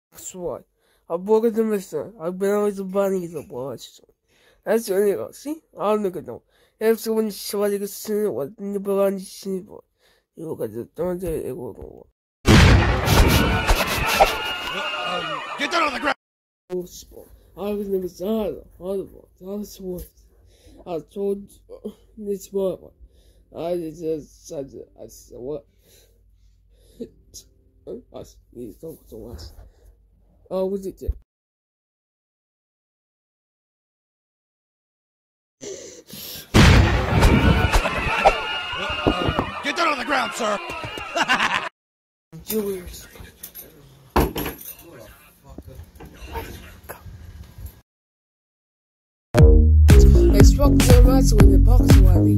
Свой. А бога да ме са. А бе забани ги заплача. Аз не го си. А не го. Ев се вон швали го си. Вот не была ни си. И го да там да е го. Get down on the ground. I was never sad. That's what I told this morning. I just said, I said, what? I need to talk to us. Oh, was it? Get down on the ground, sir. Julius. I struck the rats with the box one.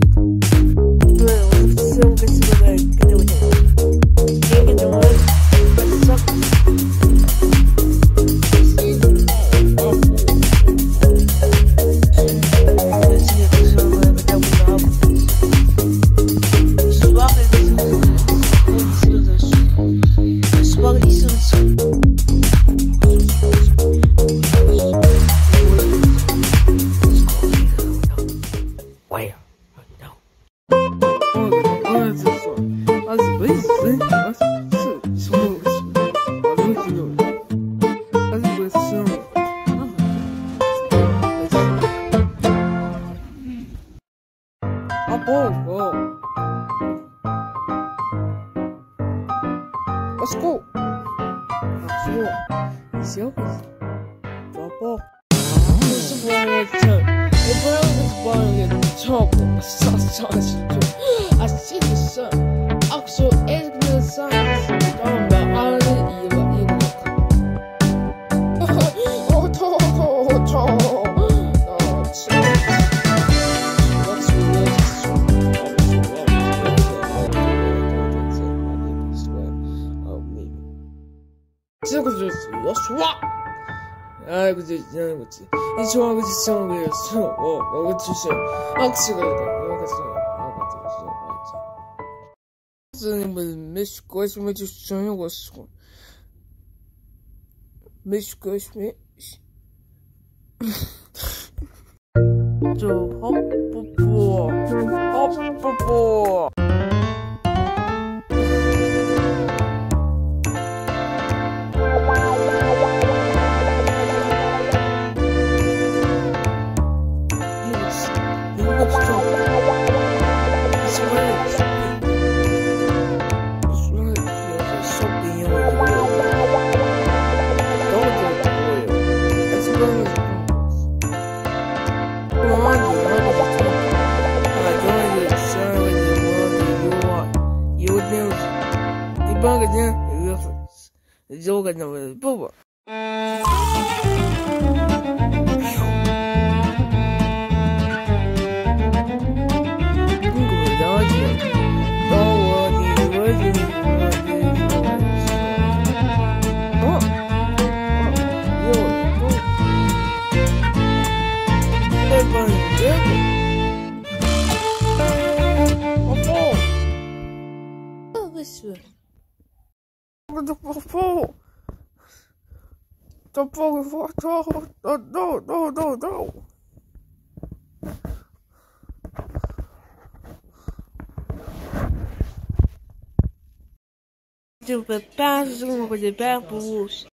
Let's go. Все. Папа. I see the sun. Also, it's the sun. 아, 그치, 그치. 이 좋아하고 지성을 위해서, 너가 주셔. 악수가 선생님은 메시코시면 주셔요, 왔어. 메시코시면, 저, 헛뿌뿌. Yoga no bobo. No. Je peux pas jouer de père pour